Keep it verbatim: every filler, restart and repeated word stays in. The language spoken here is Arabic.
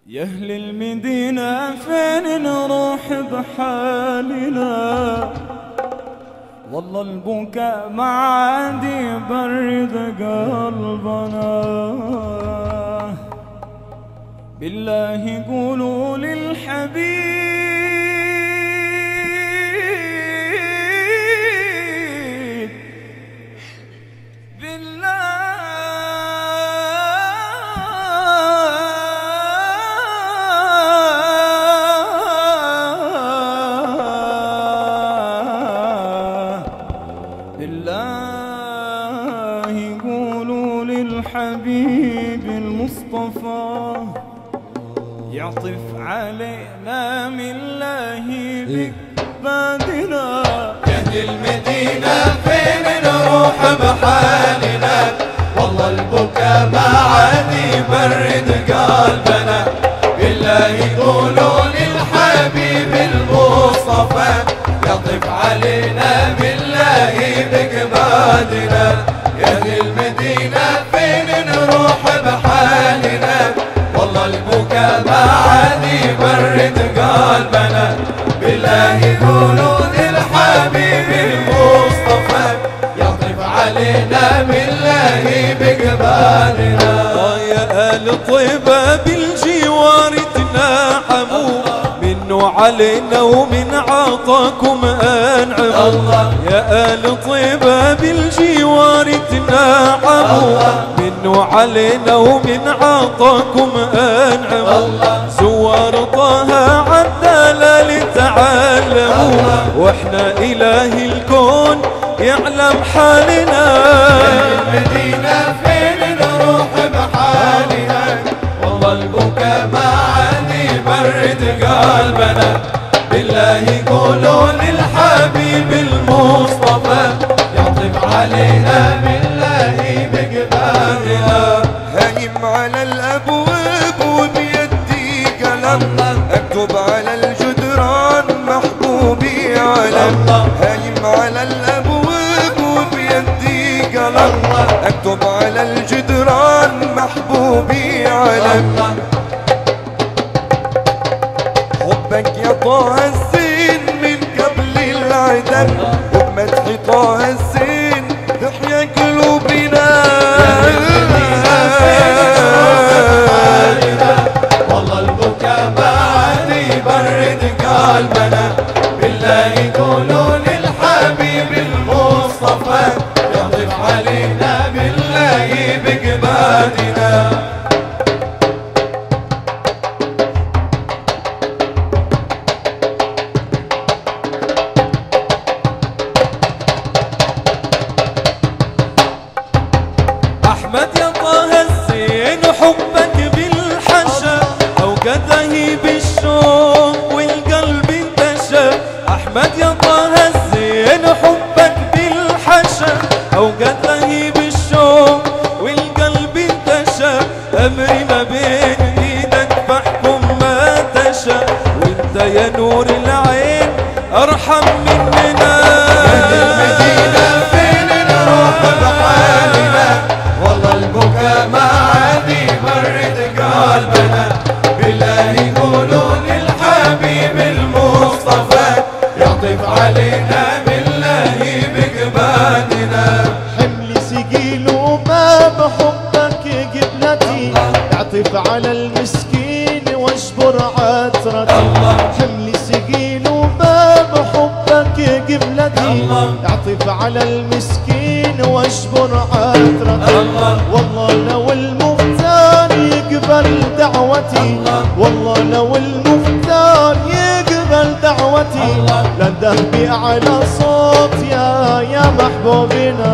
يا أهل المدينة فين نروح بحالنا؟ والله البكاء ما عاد يبرد قلبنا. بالله قولوا للحبيب بالله قولوا للحبيب المصطفى يعطف علينا من الله بكبادنا. يا أهل المدينة فين نروح بحالنا؟ والله البكاء ما عاد يبرد قلبنا. بالله قولوا للحبيب المصطفى يعطف علينا بالله بكبادنا. يا أهل المدينة فين نروح بحالنا؟ والله البكاء ما عاد يبرد قلبنا. بالله قولوا للحبيب المصطفى يعطف علينا بالله بكبادنا. يا آل طيبة بالجوار تناحموا منه علينا ومن عطاكم أنعموا. يا آل طيبة بالجوار تناحموا منه علينا ومن عطاكم أنعموا. زوار طه عالدلال تعلموا واحنا إله الكون يعلم حالنا. المدينة فين نروح بحالنا؟ والله البكاء ما عاد يبرد قلبنا. بالله قولوا للحبيب المصطفى يعطف علينا بالله بكبادنا. هايم على الابواب وبيدي قلم اكتب على الجدران محبوبي علم. هايم على الابواب وبيدي قلم اكتب على الجدران محبوبي علم. حبك يا طه الزين من قبل العدم وبمدح طه الزين تحيا قلوبنا. والله البكاء ما عاد يبرد قلبنا. بالله قولوا للحبيب المصطفى يعطف علينا بالله بكبادنا. أحمد يا طه الزين حبك بالحشا أوقده بالشوق والقلب انتشى. أحمد يا طه الزين حبك بالحشا أوقده بالشوق والقلب انتشى. أمري ما بين إيدك فاحكم ما تشاء وانت يا نور العين أرحم مننا. المدينة فين نروح بحالنا؟ والله البكاء ما عاد يبرد قلبنا. بالله قولوا للحبيب المصطفى يعطف علينا بالله بكبادنا. حملي ثقيل وما بحبك قبلتي اعطف على المسكين واجبر عثرتي. حملي ثقيل وما بحبك قبلتي اعطف على المسكين واجبر عثرتي. والله لو المختار يقبل دعوتي والله لو المختار يقبل دعوتي لنده بأعلى صوت يا يا محبوبنا.